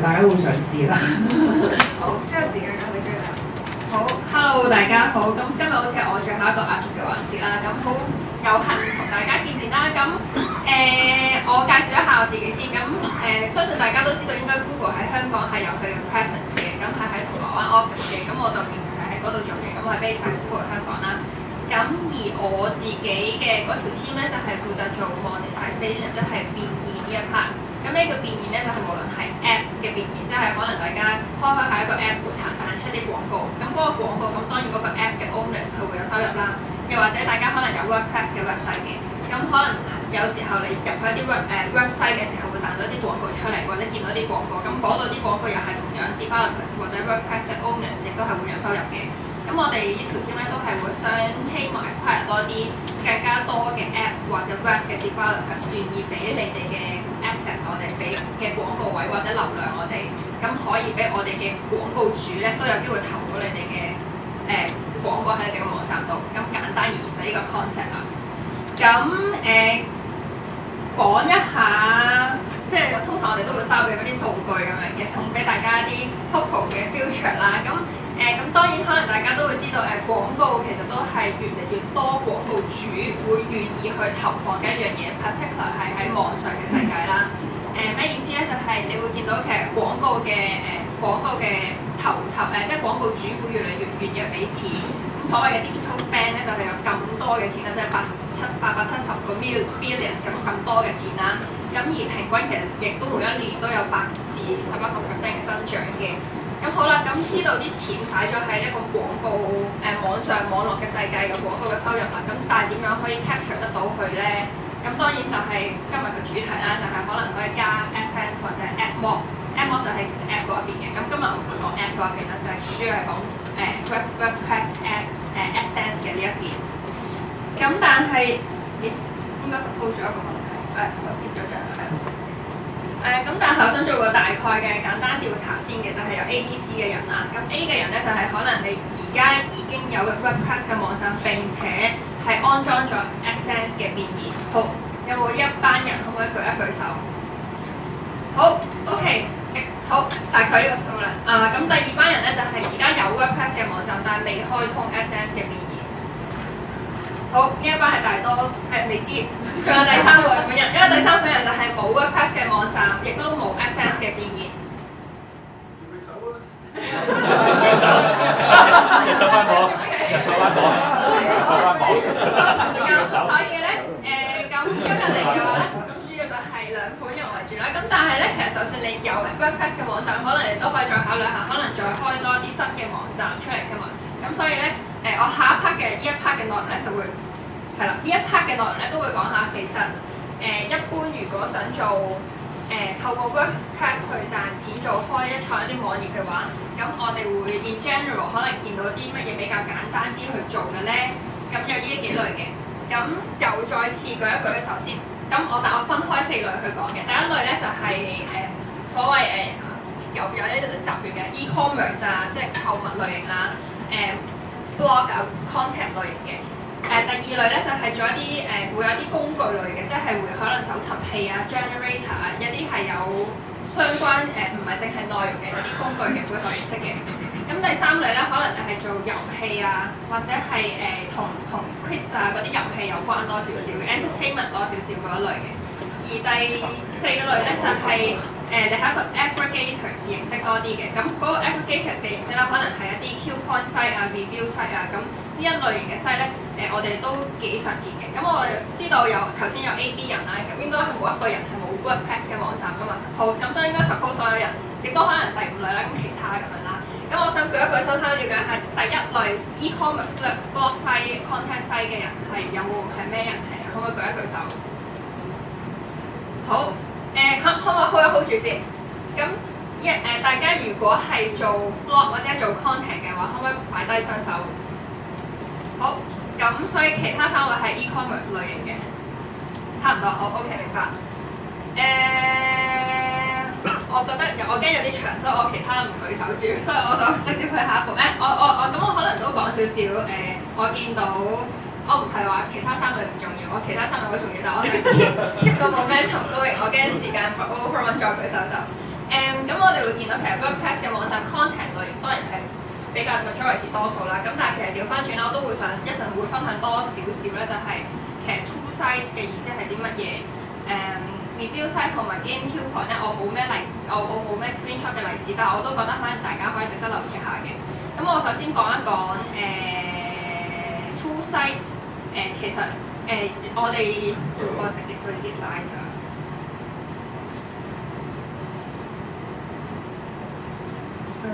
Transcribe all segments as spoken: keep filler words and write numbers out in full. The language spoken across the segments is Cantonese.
大家會想知啦。 好，將個時間交俾 J 啦。好 ，Hello 大家好，咁今日好似係我最後一個壓軸嘅環節啦，咁好有幸同大家見面啦。咁誒、呃，我介紹一下我自己先。咁誒、呃，相信大家都知道，應該 Google 喺香港係有佢嘅 presence 嘅，咁係喺銅鑼灣 office 嘅。咁我就平時係喺嗰度做嘢，咁我係 base 喺 Google 香港啦。咁而我自己嘅嗰條 team 咧，就係、是、負責做 Monetization， 即係變現呢一 part。咁呢個變現咧，就係、是、無論係 App 嘅變現，即係可能大家開開下一個 App 會彈彈出啲廣告，咁嗰個廣告咁當然嗰個 App 嘅 owners 佢會有收入啦。又或者大家可能有 WordPress 嘅 website 嘅，咁可能有時候你入去一啲 web 誒 website 嘅時候會彈到啲廣告出嚟，或者見到啲廣告，咁嗰度啲廣告又係同樣 developers 或者 WordPress 嘅 owners 亦都係會有收入嘅。咁我哋呢條 team 咧都係會想希望 acquire 多啲更加多嘅 app 或者 web 嘅 developers 願意俾你哋嘅 access 我哋俾嘅廣告位或者流量我哋，咁可以俾我哋嘅廣告主咧都有機會投到你哋嘅誒廣告喺你哋嘅網站度。咁簡單而言就呢個 concept 啦。咁誒、呃、講一下，即係通常我哋都會收嘅嗰啲數據咁樣嘅，同俾大家一啲 total 嘅 future 啦。咁誒咁、呃、當然可能大家都會知道誒、呃、廣告其實都係越嚟越多廣告主會願意去投放嘅一樣嘢 ，particular 係喺網上嘅世界啦。誒、呃、咩意思咧？就係、是、你會見到其實廣告嘅誒、呃、廣告嘅投投誒、呃，即係廣告主會越嚟越願意俾錢。所謂嘅 digital spend 咧，就係、是、有咁多嘅錢啦，即係八七八百七十個 billion 咁咁多嘅錢啦。咁而平均其實亦都每一年都有八至十一個 percent 嘅增長嘅。咁好啦，咁知道啲錢擺咗喺一個廣告誒、呃、網上網絡嘅世界嘅廣告嘅收入啦。咁但係點樣可以 capture 得到佢咧？咁當然就係今日嘅主題啦，就係、是、可能可以加 Adsense 或者 AdMob。AdMob 就係其實 App 嗰一邊嘅。咁今日我唔會講 App 嗰一邊啦，就係、是、主要係講誒 Web WordPress App 誒 Adsense 嘅呢一邊。咁但係應應該 suppose 咗一個問題，誒、哎、我 skip 咗張。誒咁、呃，但係我想做個大概嘅簡單調查先嘅，就係、是、有 A、B、C 嘅人啦。咁 A 嘅人咧，就係、是、可能你而家已經有 WordPress 嘅網站，並且係安裝咗 Adsense 嘅變現。好，有冇一班人可唔可以舉一舉手？好 ，OK， 好，大概呢個數啦。啊、呃，咁第二班人咧就係而家有 WordPress 嘅網站，但係未開通 Adsense 嘅變現。好，呢一班係大多係未知。仲有第三個款人，因為第三款人就係冇 WordPress 嘅網站，亦都冇 Adsense 嘅變現。要佢走啊！要佢走，又上翻房，又上翻房，上翻房。咁所以咧，誒咁今日嚟嘅話咧，咁主要就係兩款人為主啦。咁但係咧，其實就算你有 WordPress 嘅網站，可能你都可以再考慮下，可能再開多啲新嘅網站出嚟㗎嘛。咁所以咧，誒我下一 part 嘅呢一 part 嘅內容咧就會。係啦，呢一 part 嘅內容咧都會講下，其實誒、呃、一般如果想做誒、呃、透過 WordPress 去賺錢做開一創一啲網頁嘅話，咁我哋會 in general 可能見到啲乜嘢比較簡單啲去做嘅咧？咁有呢幾類嘅，咁又再次舉一舉嘅首先，咁我但我分開四類去講嘅。第一類咧就係、是、誒、呃、所謂誒、呃、有有一啲集團嘅 e-commerce 啊，即係購物類型啦，誒、呃、blog 啊 content 類型嘅。誒、呃、第二類咧就係、是、做一啲誒、呃、會有啲工具類嘅，即係會可能搜尋器啊、generator 啊，一啲係有相關誒唔係淨係內容嘅一啲工具嘅背後形式嘅。咁第三類咧，可能你係做遊戲啊，或者係誒同同 quiz 啊嗰啲遊戲有關多少少嘅 entertainment 多少少嗰一類嘅。而第四個類咧就係、是、誒、呃、你係一個 aggregators 形式多啲嘅。咁嗰個 aggregators 嘅形式咧，可能係一啲 Q point site 啊、review site 啊咁。呢一類型嘅 site 咧，誒、呃、我哋都幾常見嘅。咁我知道有頭先有 A、B 人啦，咁應該係冇一個人係冇 WordPress 嘅網站噶嘛 suppose。咁所以應該 suppose 所有人，亦都可能第五類啦，咁其他咁樣啦。咁我想舉一舉手，睇下了解下第一類 e-commerce blog site content site 嘅人係有冇係咩人係？可唔可以舉一舉手？好，誒、呃、可可唔可以 hold 一 hold 住先？咁一誒大家如果係做 blog 或者做 content 嘅話，可唔可以擺低雙手？好，咁所以其他三位係 e-commerce 類型嘅，差唔多。好 ，OK 明白。誒、呃，我覺得我驚有啲長，所以我其他唔舉手住，所以我就直接去下一步。誒、欸，我我我咁我可能都講少少誒，我見到我唔係話其他三類唔重要，我其他三類好重要，但係我係 keep keep 個 momentum going，我驚時間 overrun 再舉手就。誒、嗯，咁我我哋會見到其實 WordPress 嘅網站 content 類型當然係比較 majority 多數啦。咁但係其實調翻轉啦，我都會想一陣會分享多少少咧，就係其實 two sites 嘅意思係啲乜嘢？誒、um, review site 同埋 game coupon 咧，我冇咩例子，我我冇咩 screenshot 嘅例子，但係我都覺得可能大家可以值得留意下嘅。咁我首先講一講誒、呃、two sites 誒、呃，其實誒、呃、我哋我直接去啲 slide 上。嗯。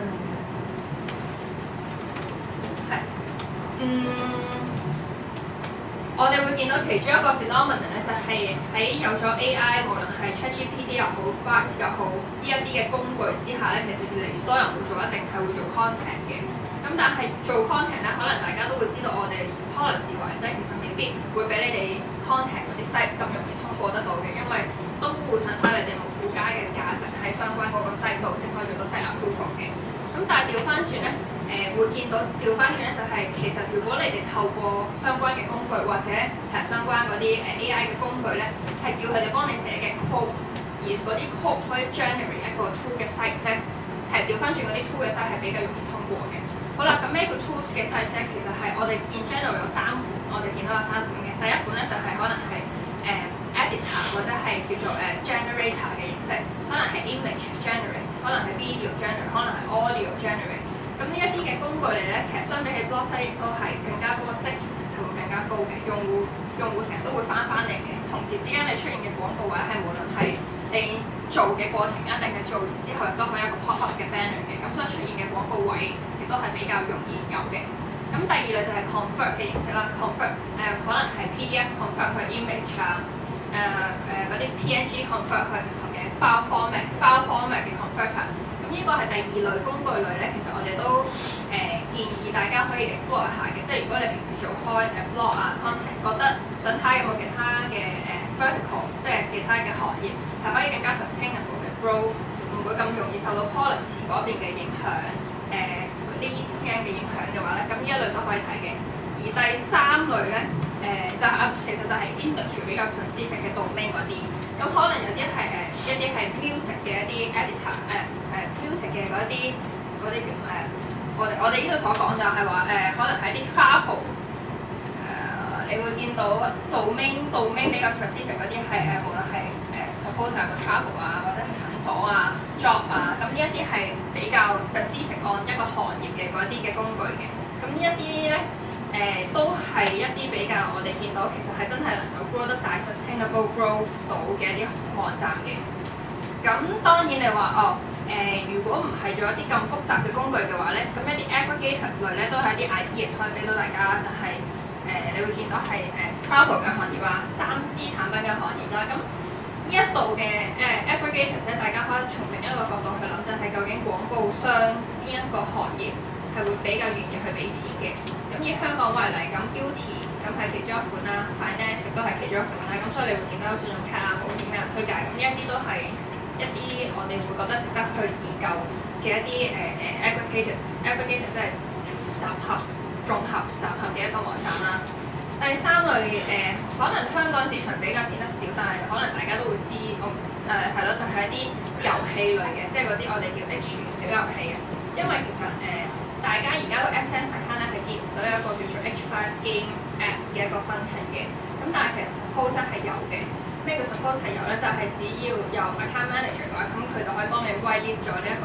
係。嗯。我哋會見到其中一個 phenomenon 咧，就係喺有咗 A I， 無論係 ChatGPT 又好 Bard 又好呢一啲嘅工具之下咧，其實越嚟越多人會做，一定係會做 content 嘅。咁但係做 content 咧，可能大家都會知道，我哋 policy wise 咧，其實未必會俾你哋 content 嗰啲 site 咁容易通過得到嘅，因為都會想睇你哋冇附加嘅價值喺相關嗰個 site 度先可以做到 site approval 嘅。咁但係調翻轉咧。誒、呃、會見到調翻轉咧，就係、是、其實如果你哋透過相關嘅工具或者係相關嗰啲誒 A I 嘅工具咧，係叫佢哋幫你寫嘅 code， 而嗰啲 code 可以 generate 一個 tool 嘅 site 咧，係調翻轉嗰啲 tool 嘅 site 係比較容易通過嘅。好啦，咁咩叫 tools 嘅 site 咧？其實係我哋見 general 有三款，我哋見到有三款嘅。第一款咧就係、是、可能係誒、呃、editor 或者係叫做誒、呃、generator 嘅形式，可能係 image generate， 可能係 video generate， 可能係 audio generate。咁呢一啲嘅工具嚟咧，其實相比起 blog site 亦都係更加嗰個 stickiness 會更加高嘅，用戶用戶成日都會翻翻嚟嘅。同時之間你出現嘅廣告位係無論係你做嘅過程啊，定係做完之後亦都可以一個 pop up 嘅 banner 嘅，咁所以出現嘅廣告位亦都係比較容易有嘅。咁第二類就係 convert 嘅形式啦 ，convert 誒、呃、可能係 P D F convert 去 image 啊，誒誒嗰啲 P N G convert 去唔同嘅 file format，file format 嘅 converter。呢個係第二類工具類咧，其實我哋都誒、呃、建議大家可以 explore 一下嘅，即係如果你平時做開誒 blog 啊 content， 覺得想睇有冇其他嘅誒、呃、vertical， 即係其他嘅行業係可以更加 sustainable 嘅 growth， 唔會咁容易受到 policy 嗰邊嘅影響，誒嗰啲 E C P M 嘅影響嘅話咧，咁呢一類都可以睇嘅。而第三類咧，誒、呃、就係、是、其實就係 industry 比較 specific 嘅 domain 嗰啲，咁可能有啲係誒一啲係 music 嘅一啲 editor 誒、呃。誒 music 嘅嗰啲嗰啲叫誒，我哋我哋呢度所講就係話誒，可能係啲 travel 誒、呃，你會見到 domain domain 比較 specific 嗰啲係誒，無論係誒 suppose 係個 travel 啊，或者係診所啊 job 啊，咁呢一啲係比較 specific 按一個行業嘅嗰啲嘅工具嘅，咁呢一啲咧誒都係一啲比較我哋見到其實係真係能夠 grow 得大 sustainable growth 到嘅一啲網站嘅。咁當然你話哦。誒、呃，如果唔係做一啲咁複雜嘅工具嘅話咧，咁一啲 aggregators 類咧都係一啲 ideas 可以俾到大家，就係、是、誒、呃，你會見到係誒、呃、travel 嘅行業啊、三 C 產品嘅行業啦。咁呢一度嘅誒 aggregators 咧，大家可以從另一個角度去諗，就係、是、究竟廣告商呢一個行業係會比較願意去俾錢嘅。咁以香港為例，咁 beauty 咁係其中一款啦 ，finance 亦都係其中一款啦。咁所以你會見到有信用卡啊、保險俾人推介，咁呢一啲都係一啲我哋會覺得值得去研究嘅一啲誒誒 aggregators，aggregators 即係集合、綜合、集合嘅一個網站啦。第三類誒、呃，可能香港市場比較見得少，但係可能大家都會知，我誒係咯，就係、是、一啲遊戲類嘅，即係嗰啲我哋叫 H 小遊戲嘅。因為其實誒、呃，大家而家個 Adsense account 咧係見唔到有一個叫做 H 五 Game Ads 嘅一個分題嘅，咁但係其實 suppose 係有嘅。咩叫 suppose 係有咧？就係、是、只要有 account manager 嘅話，咁佢就可以幫你 whitelist 咗呢一個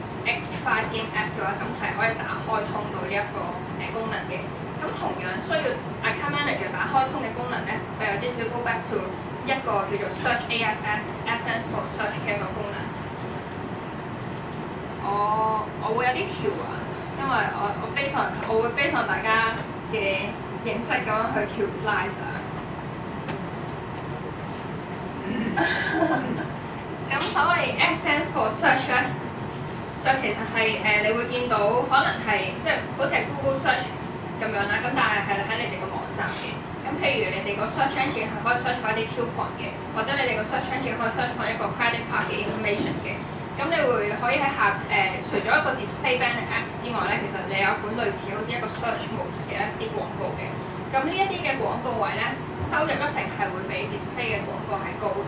H 五 Game Ads 嘅話，咁係可以打開通到呢一個誒功能嘅。咁同樣需要 account manager 打開通嘅功能咧，我有啲少 go back to 一個叫做 search A F S Adsense for search 嘅一個功能。我我會有啲跳啊，因為我我 base on 我會 base on 大家嘅認識咁樣去跳 slides 啊。咁所謂 Adsense for search 咧，就其實係誒、呃，你會見到可能係即係好似係 Google search 咁樣啦。咁但係係喺你哋個網站嘅。咁譬如你哋個 search engine 係可以 search 翻啲 coupon 嘅，或者你哋個 search engine 可以 search 翻一個 credit card 嘅 information 嘅。咁你會可以喺下誒、呃，除咗一個 display banner ads 之外咧，其實你有款類似好似一個 search 模式嘅一啲廣告嘅。咁呢一啲嘅廣告位咧，收入一定係會比 display 嘅廣告係高嘅。咁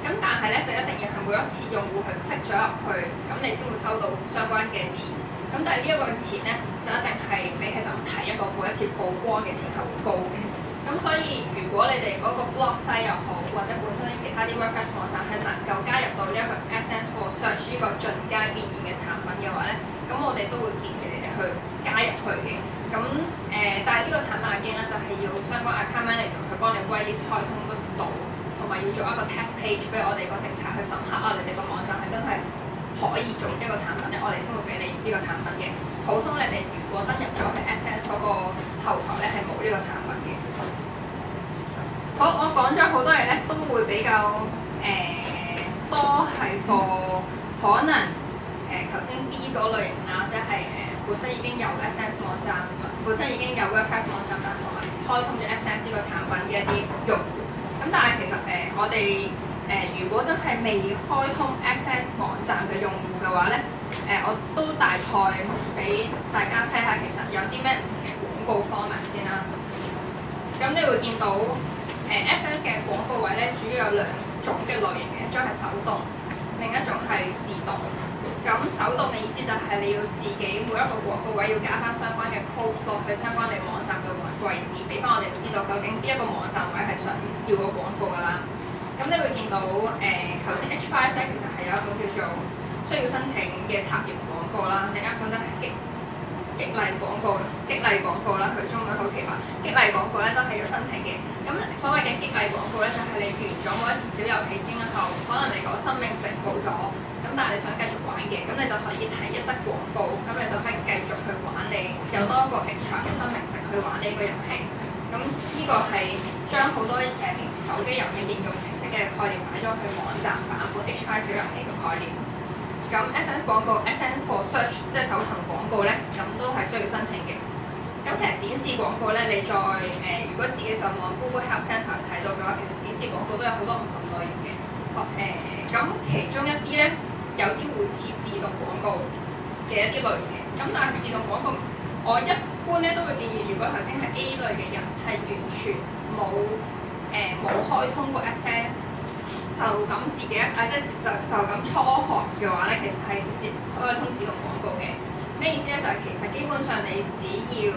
咁但係咧就一定要係每一次用戶去 click 咗入去，咁你先會收到相關嘅錢。咁但係呢一個錢咧就一定係比起就咁睇一個每一次曝光嘅錢係會高嘅。咁所以如果你哋嗰個 blog site 又好，或者本身其他啲 WordPress 網站係能夠加入到呢一個 Adsense for Search 呢個進階變現嘅產品嘅話咧，咁我哋都會建議你哋去加入去嘅。咁誒、呃，但係呢個產品嘅經咧就係要相關 account manager 去幫你 whitelist 開通得到，同埋要做一個 test page 俾我哋個政策去審核啊，你哋個網站係真係可以做一個產品咧，我哋先會俾你呢個產品嘅。普通你哋如果登入咗去 Adsense 嗰個後台咧，係冇呢個產品嘅。好，我講咗好多嘢咧，都會比較誒、呃、多係 for 可能誒頭先 B 嗰類型啦，即係誒、呃、本身已經有 Adsense 網站，本身已經有 WordPress 網站，但同埋開通咗 Adsense 呢個產品嘅一啲用戶。咁但係其實誒、呃、我哋誒、呃、如果真係未開通 Adsense 網站嘅用戶嘅話咧，誒、呃、我都大概俾大家睇下其實有啲咩唔同嘅廣告方法先啦。咁你會見到。誒 Adsense 嘅廣告位咧，主要有兩種嘅類型嘅，一種係手動，另一種係自動。咁手動嘅意思就係你要自己每一個廣告位要加翻相關嘅 code 落去相關你網站嘅位置，俾翻我哋知道究竟邊一個網站位係想要個廣告㗎啦。咁你會見到誒頭先 H 五 咧，其實係有一種叫做需要申請嘅插頁廣告啦，另一種就係激激勵廣告，激勵廣告啦，佢中文好奇怪。激勵廣告咧都係要申請嘅。咁所謂嘅激勵廣告咧，就係、是、你完咗每一次小遊戲之後，可能你個生命值冇咗，咁但係你想繼續玩嘅，咁你就可以提一則廣告，咁你就可以繼續去玩你有多一個 extra 嘅生命值去玩呢個遊戲。咁呢個係將好多誒、呃、平時手機遊戲應用程式嘅概念擺咗去網站版本 H 五 小遊戲嘅概念。咁 Adsense 廣告 Adsense for Search 即係搜尋廣告咧，咁都係需要申請嘅。咁其實展示廣告咧，你再誒、呃，如果自己上網 Google Help Center 睇到嘅話，其實展示廣告都有好多唔同類型嘅。誒、呃，咁其中一啲咧，有啲會似自動廣告嘅一啲類型嘅。咁但係自動廣告，我一般咧都會建議，如果頭先係 A 類嘅人係完全冇誒冇開通過 Adsense。就咁自己啊，即係就就咁初學嘅話咧，其實係直接開通自動廣告嘅。咩意思咧？就係、是、其實基本上你只要，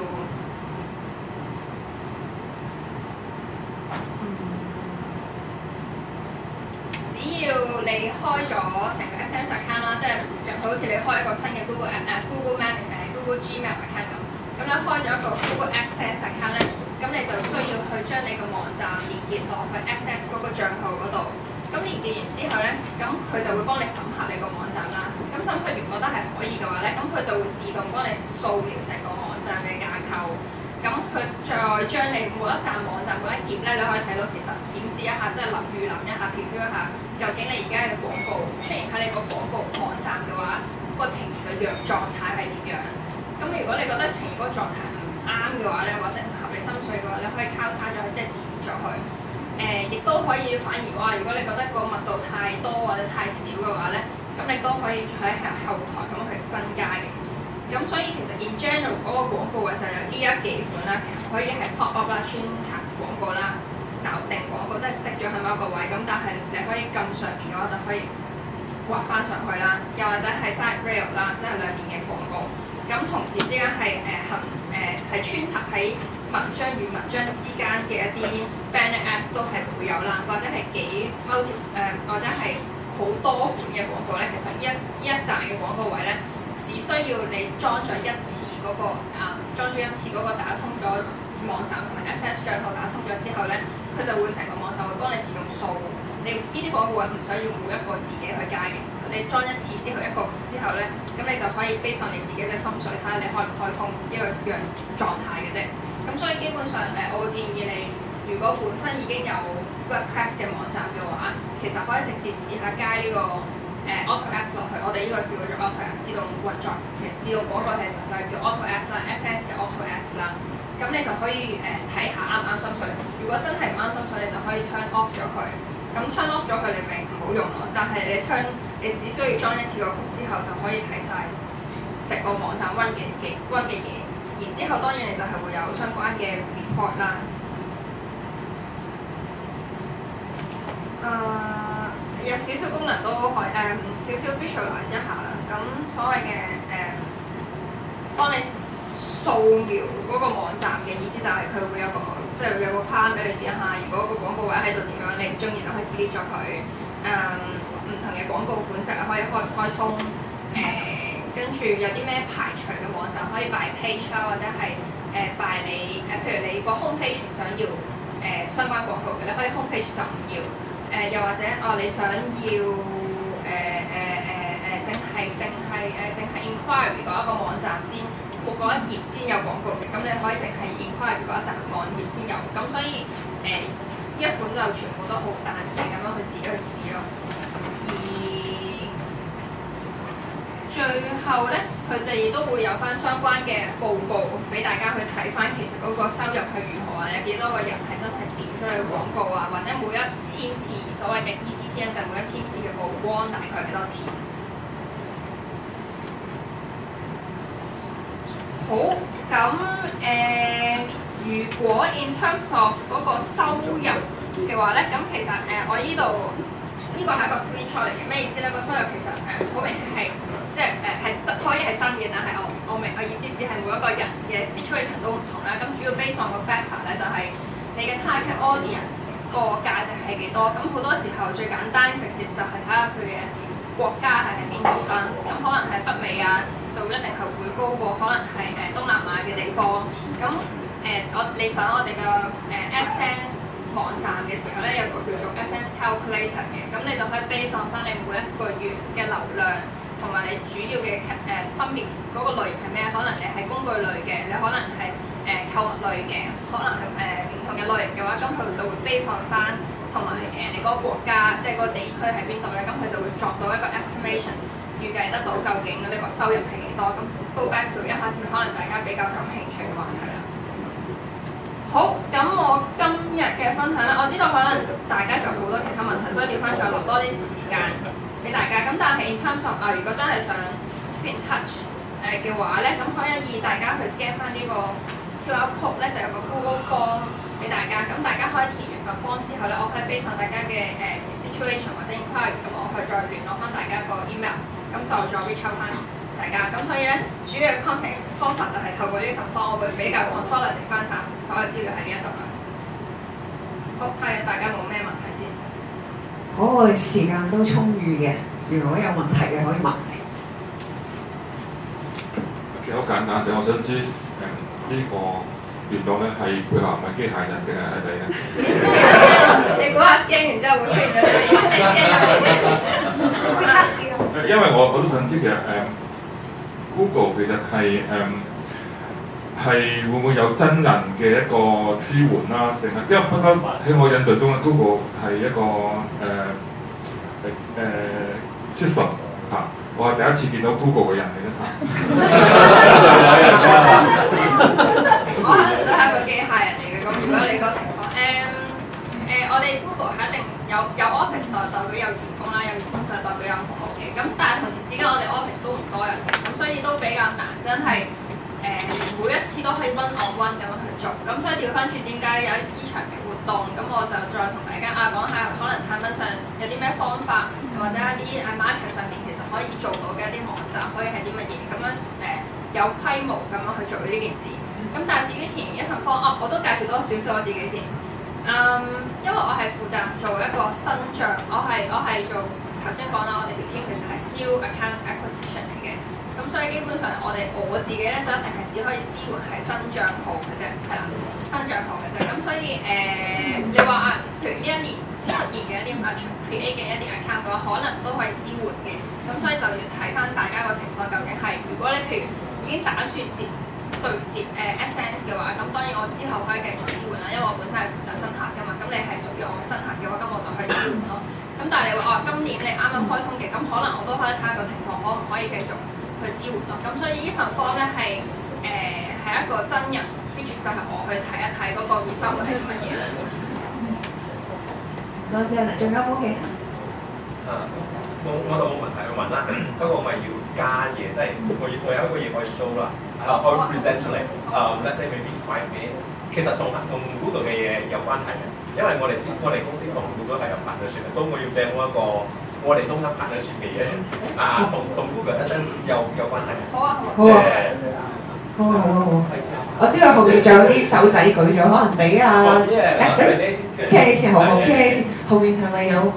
嗯、只要你開咗成個 Adsense account 啦，即係入好似你開一個新嘅 Google App 誒 Google Man 誒 Google Gmail account 咁，咁你開咗一個 Google Adsense account 咧，咁你就需要去將你個網站連結落去 Adsense 嗰個帳號嗰度。咁連結完之後咧，咁佢就會幫你審核你個網站啦。咁審核完覺得係可以嘅話咧，咁佢就會自動幫你掃描成個網站嘅架構。咁佢再將你每一站網站每一頁咧，你可以睇到其實檢視一下，即係預覽一下、preview一下，究竟你而家嘅廣告出現喺你個廣告網站嘅話，個呈現嘅樣狀態係點樣？咁如果你覺得呈現嗰個狀態唔啱嘅話咧，或者唔合你心水嘅話，你可以交叉咗去，即係 delete 咗佢。誒，亦都、呃、可以反而話，如果你覺得個密度太多或者太少嘅話咧，咁你都可以喺後台咁去增加嘅。咁所以其實 in general 嗰個廣告嘅就有呢一幾款啦，可以係 pop up 啦、穿插廣告啦、錨定廣告，即係 stick 咗喺某一個位，咁但係你可以撳上面嘅話就可以畫翻上去啦，又或者係 side rail 啦，即係兩邊嘅廣告。咁同時之間係誒行誒係穿插喺文章與文章之間嘅一啲 banner ads 都係會有啦，或者係幾 multi 誒、呃、或者係好多款嘅廣告咧。其實呢一呢一站嘅廣告位咧，只需要你裝咗一次嗰、那個啊，裝咗一次嗰個打通咗網站同埋 Adsense 帳號打通咗之後咧，佢就會成個網站會幫你自動掃。你呢啲廣告位唔需要每一個自己去加嘅，你裝一次之後一個之後咧，咁你就可以 base on你自己嘅心水，睇下你開唔開通呢個樣狀態嘅啫。咁所以基本上誒，我會建議你，如果本身已經有 WordPress 嘅網站嘅話，其實可以直接試下加呢、這個誒、呃、Auto Ads 落去。我哋呢個叫做 Auto Ads 自動運作嘅自動廣告，其實就係叫 Auto Ads 啦 ，Adsense 嘅 Auto Ads 啦。咁你就可以誒睇下啱唔啱心水。如果真係唔啱心水，你就可以 turn off 咗佢。咁 turn off 咗佢，你咪唔好用咯。但係你 turn，你只需要裝一次個曲之後，就可以睇晒成個網站 run 嘅嘅 run 嘅嘢。然之後當然你就係會有相關嘅 report 啦。誒、uh, 有少少功能都可以誒，少少 visualize 一下啦。咁所謂嘅誒，幫你掃描嗰個網站嘅意思就係佢會有個即係會有個框俾你點下，如果個廣告位喺度點樣，你唔中意就可以 delete 咗佢。誒唔同嘅廣告款式啊，可以開唔開通。誒跟住有啲咩排除嘅網站可以擺 page 啦，或者係誒擺你誒，譬如你個 home page 唔想要誒、呃、相關廣告嘅，你可以 home page 就唔要。誒、呃、又或者哦，你想要誒誒誒誒，淨係淨係誒淨係 inquiry 嗰一個網站先，嗰一頁先有廣告嘅，咁你可以淨係 inquiry 嗰一站網頁先有。咁所以誒呢、呃、一款就全部都好彈性咁樣去自己去試咯。而最後咧，佢哋都會有翻相關嘅報告俾大家去睇翻，其實嗰個收入係如何啊？有幾多個人係真係點出嚟嘅廣告啊？或者每一千次所謂嘅 E C P M 就係每一千次嘅曝光大概幾多錢？好，咁誒、呃，如果 in terms of 嗰個收入嘅話咧，咁其實誒、呃、我依度呢個係一個 screenshot 嚟嘅，咩意思咧？個收入其實誒好、呃、明顯係。即係誒係真可以係真嘅，但係我我明我意思只係每一個人嘅 situation 都唔同啦。咁主要 based on 個 factor 咧，就係、是、你嘅 target audience 個價值係幾多。咁好多時候最簡單直接就係睇下佢嘅國家係喺邊度啦。咁可能係北美啊，就一定係會高過可能係誒東南亞嘅地方。咁誒、呃、我你上我哋嘅誒 Adsense 網站嘅時候咧，有個叫做 Adsense calculator 嘅，咁你就可以 based on 翻你每一個月嘅流量。同埋你主要嘅誒、呃、分別嗰個類型係咩？可能你係工具類嘅，你可能係誒、呃、購物類嘅，可能係誒唔同嘅類型嘅話，咁佢就會 base on 翻同埋誒你嗰個國家，即係嗰個地區喺邊度咧，咁佢就會作到一個 estimation， 預計得到究竟呢個收入係幾多。咁 go back to 一開始可能大家比較感興趣嘅話題啦。好，咁我今日嘅分享咧，我知道可能大家仲有好多其他問題，所以調翻再落多啲時間俾大家，咁但係 in terms of 啊，如果真係想 keep in touch 誒嘅話咧，咁可以大家去 scan 翻呢個 Q R code 咧，就有個 Google Form 俾大家，咁大家可以填完份 form 之後咧，我可以 base on 大家嘅誒、呃、situation 或者 inquiry，咁我去再聯絡翻大家個 email，咁就再 reach out 翻大家。咁所以咧，主要嘅 contact 方法就係透過呢份 form，我會比較 consolidate 翻曬所有資料喺呢一度啦。好，睇下大家冇咩問題先。 好，我哋時間都充裕嘅，如果有問題嘅可以問。 其實好簡單嘅，我想知誒呢、嗯這個聯絡咧係配合係咪機械人定係係你咧？ 你估下 scan 完之後會出現咗啲咩？即刻試咯。 因為我我都想知其實誒、嗯、Google 其實係誒係會唔會有真人嘅一個支援啦？定係因為不嬲喺我印象中咧 ，Google 係一個誒誒誒 system 嚇。我係第一次見到 Google 嘅人嚟嘅嚇。 我可能都係一個機械人嚟嘅，咁如果你個情況，誒、嗯、誒、呃，我哋 Google 係一定有有 office 就代表有員工啦，有員工就代表有服務嘅。咁但係同時之間，我哋 office 都唔多人嘅，咁所以都比較難，真係誒、呃、每一次都可以 one on one 咁樣去做。咁所以調翻轉，點解有呢場嘅活動？咁我就再同大家啊講下，可能產品上有啲咩方法，或者一啲誒 market 上面其實可以做到嘅一啲網站，可以係啲乜嘢咁樣誒、呃、有規模咁樣去做呢件事。咁但係至於填完一份 form， 我都介紹多少少我自己先。嗯，因為我係負責做一個新帳，我係我係做頭先講啦，我哋條 team 其實係 new account acquisition 嚟嘅。咁所以基本上我哋我自己咧就一定係只可以支援係新帳號嘅啫，係啦，新帳號嘅啫。咁所以誒、呃，你話啊，譬如呢一年出現嘅一啲啊 create 嘅一啲 account 嘅話，可能都可以支援嘅。咁所以就要睇翻大家個情況究竟係，如果你譬如已經打算接對接誒 Adsense 嘅話，咁當然我之後可以繼續支援啦，因為我本身係負責新客㗎嘛。咁你係屬於我嘅新客嘅話，咁我就可以支援咯。咁但係你話哦，今年你啱啱開通嘅，咁可能我都可以睇下個情況，可唔可以繼續去支援咯。咁所以呢份 form 咧係誒係一個真人 which 就係我去睇一睇嗰個 result 係乜嘢。 多謝你，仲有冇其他？ 啊，我我就冇問題去問啦，不過我咪要加嘢，即係我我有一個嘢可以 show 啦，啊，可以 present 出嚟，啊 ，let's say maybe five minutes，其實同同 Google 嘅嘢有關係嘅，因因為我哋知我哋公司同 Google 係有 partnership 嘅，所以我要 demo 一個我哋中間 partnership 嘅嘢啊，同同 Google Adsense 有有關係。 好啊， 好啊，好啊，好啊，好啊！我知道後面仲有啲手仔舉咗，可能俾啊，K 先好好 K 先，後面係咪有？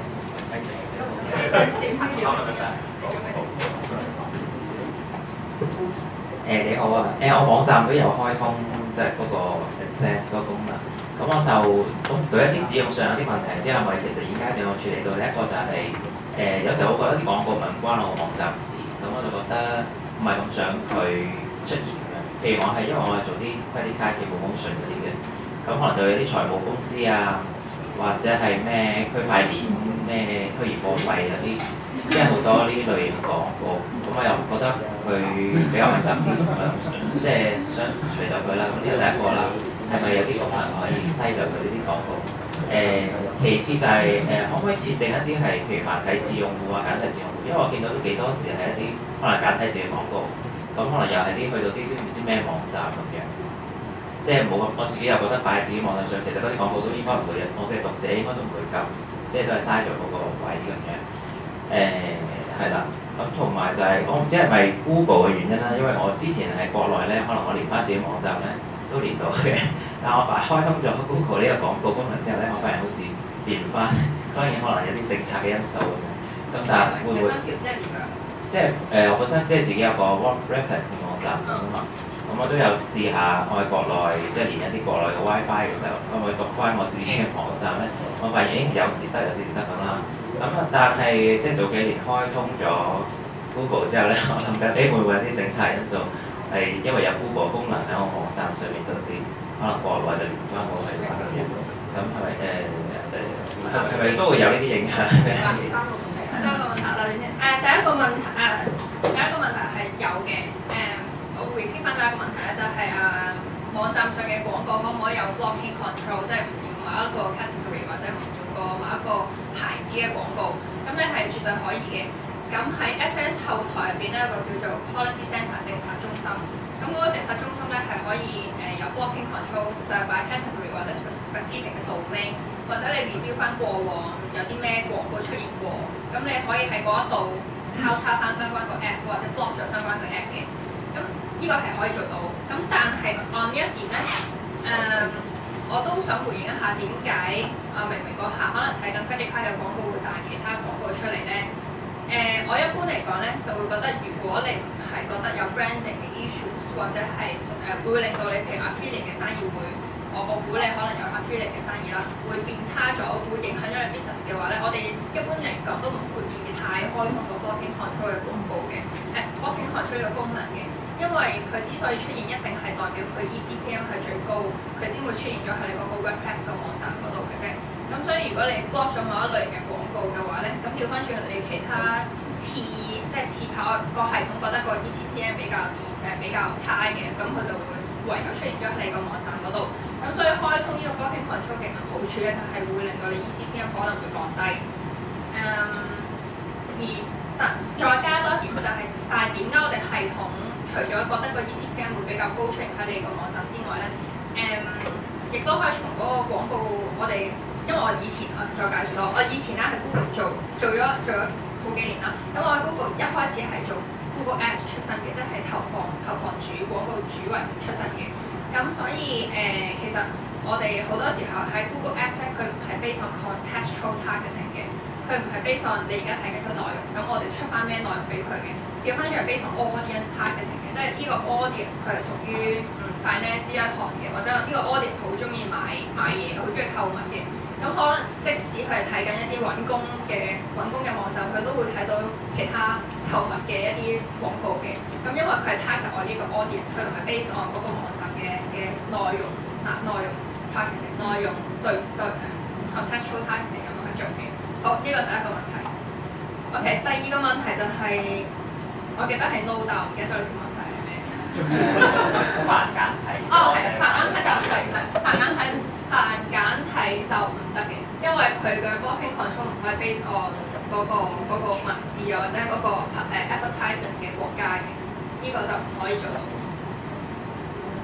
誒你好啊！誒我網站都有開通即係嗰個 Adsense 嗰個功能，咁我就我對一啲使用上有啲問題，之後我哋其實而家點樣處理到呢？一個就係、是、誒、呃、有時候我覺得啲廣告唔係唔關我個網站事，咁我就覺得唔係咁想佢出現咁樣。譬如我係因為我係做啲 credit card 嘅 promotion 嗰啲嘅，咁可能就有啲財務公司啊，或者係咩區塊鏈咩虛擬貨幣嗰啲。即係好多呢啲類型嘅廣告，咁我又覺得佢比較敏感啲咁樣，即係想除走佢啦。咁呢個第一個啦，係咪有啲功能可以篩走佢呢啲廣告？誒、呃，其次就係、是、誒、呃，可唔可以設定一啲係譬如繁體字用戶啊、簡體字用戶？因為我見到都幾多時係一啲可能簡體字嘅廣告，咁可能又係啲去到啲啲唔知咩網站咁樣，即係冇我自己又覺得擺喺自己網站上，其實嗰啲廣告都應該唔會，我嘅讀者應該都唔會撳，即係都係嘥咗嗰個位咁樣。誒係啦，咁同埋就係、是、我唔知係咪 Google 嘅原因啦，因為我之前喺國內咧，可能我連翻自己網站咧都連到嘅，但我擺開通咗 Google 呢個廣告功能之後咧，我發現好似連唔翻，當然可能有啲政策嘅因素咁樣，咁但係會唔會？即係誒、呃，我本身即係自己有個 WordPress 嘅網站咁嘛，咁我都有試下我喺國內即係連一啲國內嘅 WiFi 嘅時候，可唔可以讀翻我自己嘅網站咧？我發現有時得，有時唔得咁啦。咁啊，但係即係早幾年開通咗 Google 之後咧，我諗緊誒會唔會有啲政策因素係因為有 Google 功能喺我網站上面導致可能國內就連翻我係咁樣，咁係咪誒誒係咪都會有呢啲影響？ 三個問題，三個問題啦，你先誒第一個問題誒、呃、第一個問題係有嘅誒、呃，我回應翻第一個問題咧，就係、是、誒、呃、網站上嘅廣告可唔可以有 blocking control， 即係唔要某一個 category 或者唔要個某一個牌子嘅廣告，咁咧係絕對可以嘅。咁喺 Adsense 後台入邊咧有個叫做 Policy Center 政策中心，咁嗰個政策中心咧係可以誒、呃、有 blocking control， 就係擺 category 或者 specific 嘅 domain， 或者你 review 翻過往有啲咩廣告出現過，咁你可以喺嗰一度交叉翻相關個 app 或者 block 咗相關個 app 嘅。咁呢個係可以做到。咁但係按呢一點咧，誒、呃。我都想回應一下點解啊明明嗰下可能睇緊 credit card 嘅廣告會帶其他廣告出嚟咧？誒、呃，我一般嚟講咧就會覺得，如果你唔係覺得有 branding 嘅 issues， 或者係誒、呃、會令到你譬如 affiliate 嘅生意會，我我估你可能有 affiliate 嘅生意啦，會變差咗，會影響咗你 business 嘅話咧，我哋一般嚟講都唔會建議太開通個 blocking control 嘅廣告嘅，誒、呃、blocking control 呢個功能嘅。因為佢之所以出現，一定係代表佢 E C P M 係最高，佢先會出現咗喺你嗰個 WordPress 個網站嗰度嘅啫。咁所以如果你 block 咗某一類型嘅廣告嘅話咧，咁調翻轉你其他次即係次跑個系統覺得個 E C P M 比較低誒比較差嘅，咁佢就會唯有出現咗喺你個網站嗰度。咁所以開通呢個 blocking control 嘅好處咧，就係、是、會令到你 E C P M 可能會降低。誒、嗯，而但再加多一點就係、是，但係點解我哋系統除咗覺得個 E C P M 會比較高出現喺你個網站之外咧，誒、嗯，亦都可以從嗰個廣告，我哋因為我以前啊再介紹多，我以前咧喺 Google 做做咗做咗好幾年啦。咁我喺 Google 一開始係做 Google Ads 出身嘅，即係投放投放主廣告主為出身嘅。咁所以誒、呃，其實我哋好多時候喺 Google Ads 咧，佢唔係 based on contextual targeting 嘅，佢唔係 based on 你而家睇緊嘅內容，咁我哋出翻咩內容俾佢嘅。調翻轉係 based on audience targeting 嘅，即係呢個 audience 佢係屬於嗯 finance 呢一行嘅，或者呢個 audience 好中意買買嘢嘅，好中意購物嘅。咁可能即使佢係睇緊一啲揾工嘅揾工嘅網站，佢都會睇到其他購物嘅一啲廣告嘅。咁因為佢係 target 我呢個 audience，佢唔係 based on 嗰個網站嘅嘅內容啊內容 targeting 內容對對誒 contextual targeting 咁樣去做嘅。好，呢個第一個問題。OK， 第二個問題就係、是。我記得係 no 但我唔記得咗你個問題係咩？ 繁簡體。 哦，係繁簡體就唔係，繁簡體繁簡體就唔得嘅，因為佢嘅 blocking control 唔係 base on 嗰、那個嗰、那個文字啊，或者嗰、那個誒 advertisers 嘅國家嘅，呢、這個就唔可以做到。第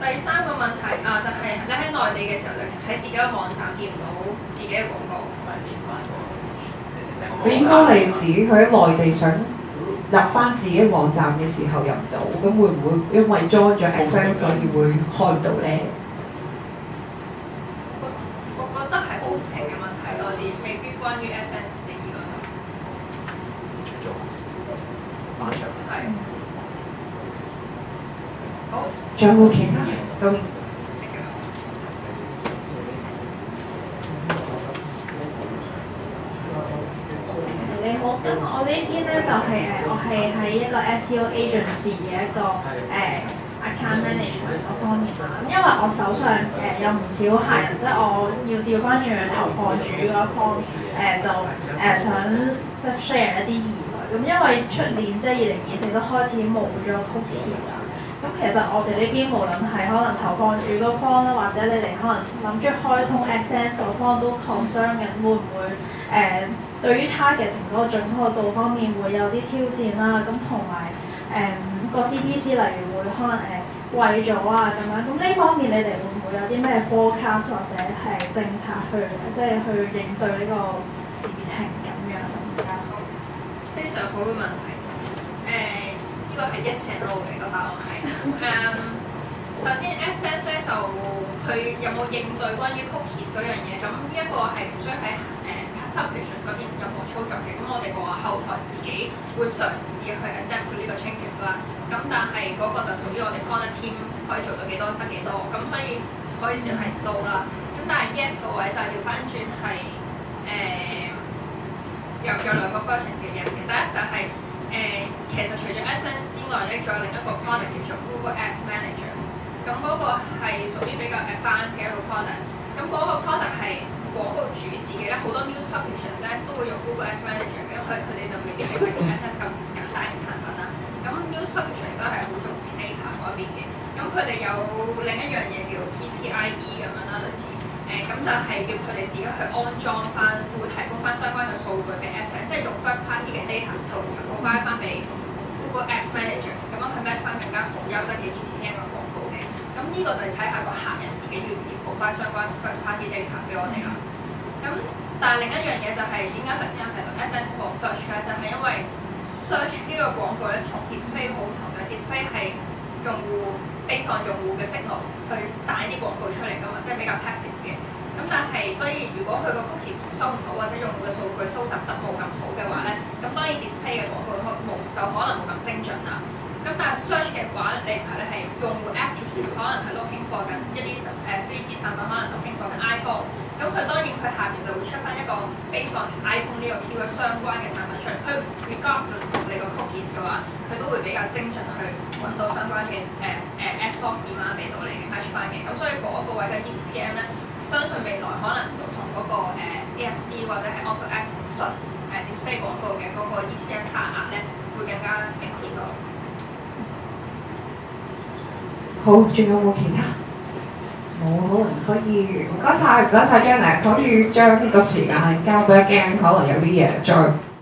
第三個問題啊，就係、是、你喺內地嘅時候，就喺自己嘅網站見唔到自己嘅廣告。 佢應該係指佢喺內地想立翻自己網站嘅時候入唔到，咁會唔會因為 join 咗 Adsense 所以會開唔到咧？ 我我覺得係 hosting 嘅問題多啲，未必關於 Adsense 嘅依個。 反場係。好。 仲有冇其他？咁。 你好，咁我呢邊咧就係、是、誒，我係喺一個 S E O agency 嘅一個誒、呃、account management 嗰方面啦。咁因為我手上誒、呃、有唔少客人，即係我要調翻轉去投放主嗰方誒、呃、就誒、呃、想即係 share 一啲疑慮。咁因為出年即係二零二四都開始冇咗 cookie 啦。咁其實我哋呢邊無論係可能投放主嗰方啦，或者你哋可能諗住開通 Adsense 嗰方都 concern 緊，會唔會誒、呃對於 targeting 嗰個準確度方面會有啲挑戰啦，咁同埋誒個 C P C 例如會可能誒、呃、貴咗啊咁樣，咁呢方面你哋會唔會有啲咩 forecast 或者係政策去即係去應對呢個事情咁樣？好， 非常好嘅問題。誒、呃，呢、這個係 yes and no 嘅個答案係。誒、um, 首先 Adsense 咧就佢有冇應對關於 cookies 嗰樣嘢？咁呢一個係唔需要喺誒。Publishers 嗰邊任何操作嘅，咁我哋個後台自己會嘗試去 adapt 呢個 changes 啦。咁但係嗰個就屬於我哋 product team 可以做到幾多得幾多，咁所以可以算係到啦。咁但係 yes 個位就係調翻轉係誒有有兩個 version 嘅 yes 嘅。第一就係、是、誒、呃、其實除咗 Adsense 之外咧，仲有另一個 product 叫做 Google Ad Manager。咁嗰個係屬於比較 advanced 嘅一個 product。咁嗰個 product 係廣告主自己咧，好多 news publishers 咧都會用 Google Ad Manager 嘅，因為佢哋就未必係用 Adsense 咁簡單嘅產品啦。咁 news publisher 亦都係好重視 data 嗰邊嘅。咁佢哋有另一樣嘢叫 P P I D 咁樣啦，類似誒，咁、呃、就係要佢哋自己去安裝翻，會提供翻相關嘅數據俾 Adsense，即係用 first party 嘅 data 同 provide 翻俾 Google Ad Manager，咁樣去 match 翻更加好優質嘅 E C P M 嘅廣告嘅。咁呢個就係睇下個客人自己願唔願意 provide 相關 first party data 俾我哋啦。咁但係另一樣嘢就係點解頭先有提到 Adsense for search 咧，就係、是、因為 search 呢個廣告咧同 display 好唔同嘅 ，display 係用戶 base on 用戶嘅 signal 去帶啲廣告出嚟㗎嘛，即係比較 passive 嘅。咁但係所以如果佢個 cookies 收唔到或者用戶嘅數據收集得冇咁好嘅話咧，咁當然 display 嘅廣告冇就可能冇咁精準啦。咁但係 search 嘅話，你係咧係用戶 active 可能係 looking for 緊一啲誒 three C 產品，可能 looking for 緊 iPhone。咁佢當然佢下邊就會出翻一個 based on iPhone 呢個 keyword 相關嘅產品出嚟。佢 regardless of 你個 cookies 嘅話，佢都會比較精準去揾到相關嘅誒誒 ad source demand 俾到你嘅 match 翻嘅。咁所以嗰個位嘅 E C P M 咧，相信未來可能同嗰、那個誒、呃、A F C 或者係 auto ads 純誒 display 廣告嘅嗰個 E C P M 差額咧，會更加明顯咯。 好，仲有冇其他？冇，可能可以唔該晒，唔該晒 Janet，可以將個時間交俾阿 Gan，可能有啲嘢再。